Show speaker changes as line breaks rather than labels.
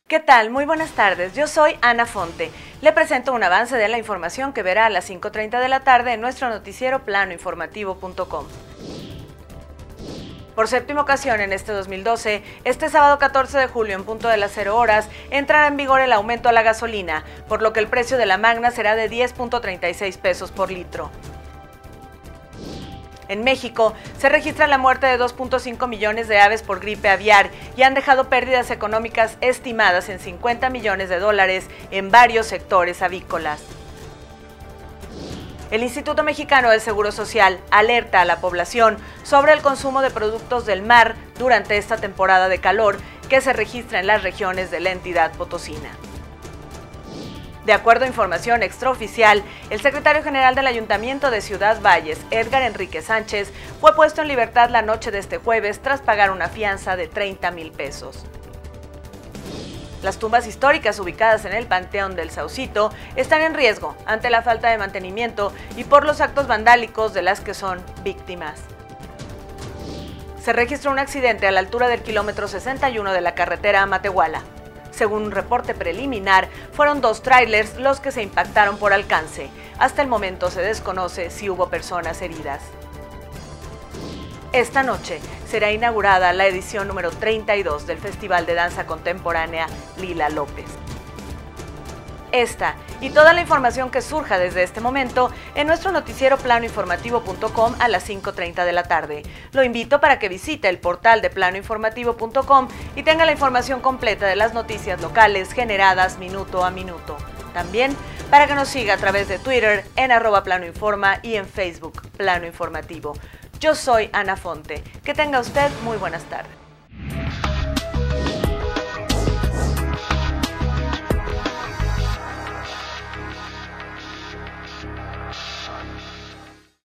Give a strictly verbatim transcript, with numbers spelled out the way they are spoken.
¿Qué tal? Muy buenas tardes, yo soy Ana Fonte. Le presento un avance de la información que verá a las cinco treinta de la tarde en nuestro noticiero plano informativo punto com. Por séptima ocasión en este dos mil doce, este sábado catorce de julio en punto de las cero horas, entrará en vigor el aumento a la gasolina, por lo que el precio de la Magna será de diez punto treinta y seis pesos por litro. En México, se registra la muerte de dos punto cinco millones de aves por gripe aviar y han dejado pérdidas económicas estimadas en cincuenta millones de dólares en varios sectores avícolas. El Instituto Mexicano del Seguro Social alerta a la población sobre el consumo de productos del mar durante esta temporada de calor que se registra en las regiones de la entidad potosina. De acuerdo a información extraoficial, el secretario general del Ayuntamiento de Ciudad Valles, Edgar Enrique Sánchez, fue puesto en libertad la noche de este jueves tras pagar una fianza de treinta mil pesos. Las tumbas históricas ubicadas en el Panteón del Saucito están en riesgo ante la falta de mantenimiento y por los actos vandálicos de las que son víctimas. Se registró un accidente a la altura del kilómetro sesenta y uno de la carretera a Matehuala. Según un reporte preliminar, fueron dos tráilers los que se impactaron por alcance. Hasta el momento se desconoce si hubo personas heridas. Esta noche será inaugurada la edición número treinta y dos del Festival de Danza Contemporánea Lila López. Esta y toda la información que surja desde este momento en nuestro noticiero plano informativo punto com a las cinco treinta de la tarde. Lo invito para que visite el portal de plano informativo punto com y tenga la información completa de las noticias locales generadas minuto a minuto. También para que nos siga a través de Twitter en arroba planoinforma y en Facebook Plano Informativo. Yo soy Ana Fonte. Que tenga usted muy buenas tardes.